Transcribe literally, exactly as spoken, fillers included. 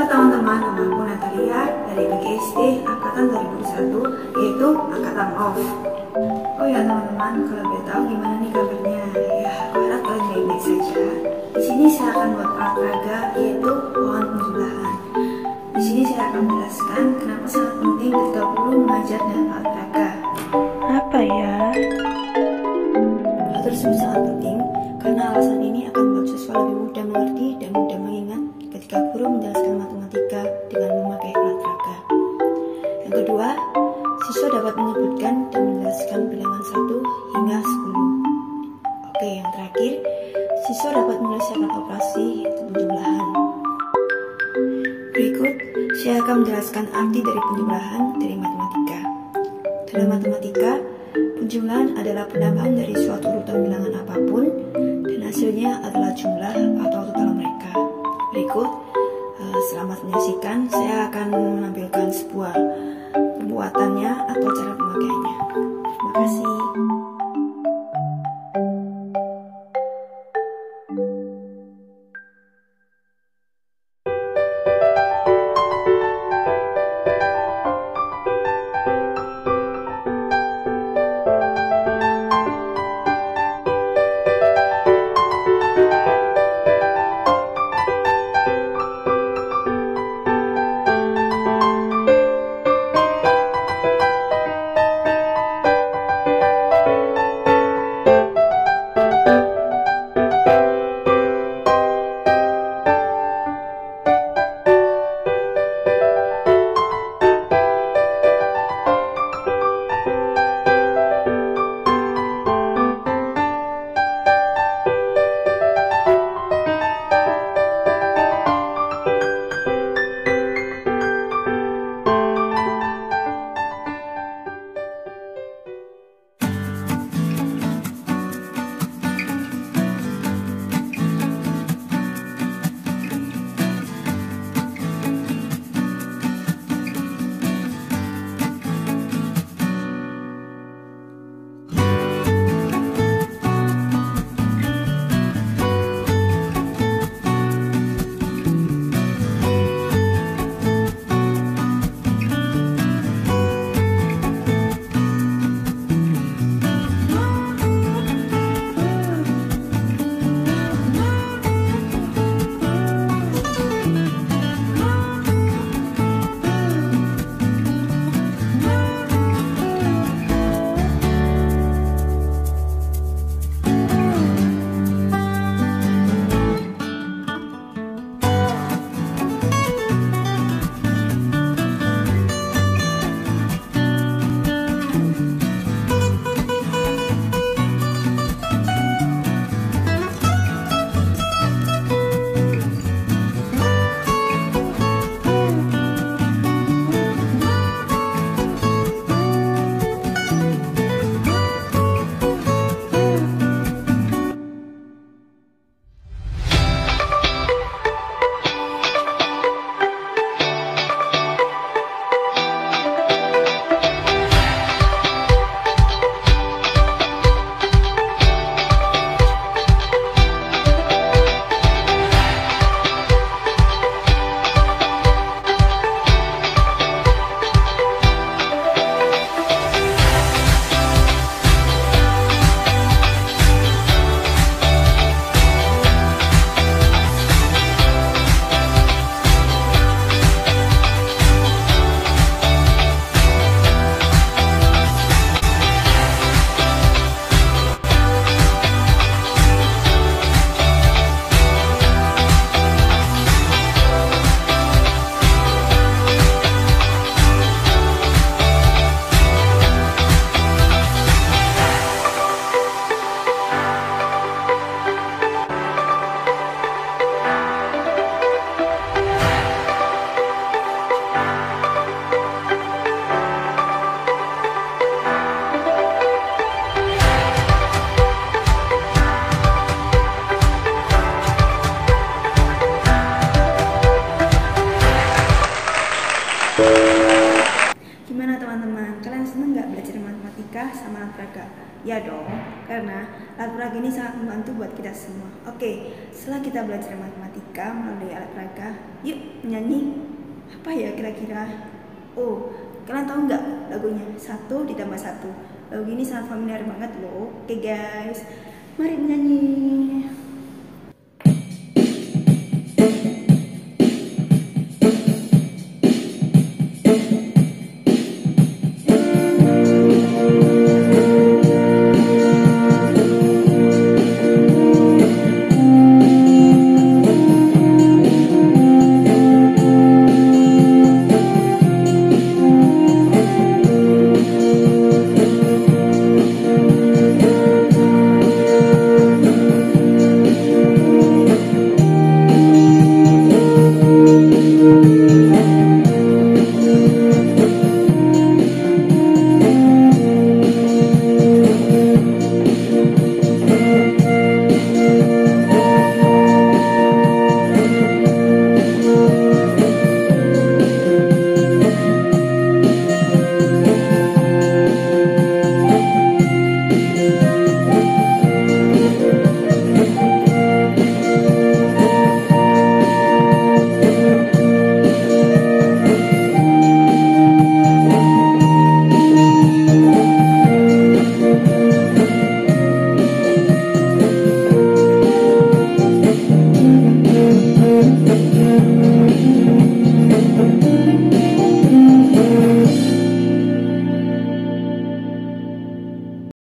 Halo teman-teman, nama aku Natalia dari B G S D Angkatan dua ribu satu, yaitu Angkatan O F. Oh ya teman-teman, kalau boleh tahu gimana nih kabarnya? Ya, aku harap kalian baik-baik saja. Di sini saya akan buat alat peraga, yaitu pohon penjumlahan. Di sini saya akan menjelaskan kenapa sangat penting ketika guru mengajar dengan alat peraga. Apa ya? Hal tersebut sangat penting karena alasan ini akan membuat siswa lebih mudah mengerti dan mudah mengingat ketika guru menjelaskan matematika dengan memakai alat peraga. Yang kedua, siswa dapat menyebutkan dan menjelaskan bilangan satu hingga sepuluh. Oke, yang terakhir, siswa dapat menyelesaikan operasi yaitu penjumlahan. Berikut, saya akan menjelaskan arti dari penjumlahan dari matematika. Dalam matematika, penjumlahan adalah penambahan dari suatu urutan bilangan apapun dan hasilnya adalah jumlah atau total mereka. Berikut, selamat menyaksikan, saya akan menampilkan sebuah pembuatannya atau cara pemakaiannya. Terima kasih. Gimana teman-teman, kalian seneng nggak belajar matematika sama alat peraga? Ya dong, karena Alat peraga ini sangat membantu buat kita semua. Oke, setelah kita belajar matematika melalui alat peraga, yuk menyanyi. Apa ya kira-kira? Oh, kalian tahu nggak lagunya? Satu ditambah satu. Lagu ini sangat familiar banget loh. Oke guys, mari menyanyi.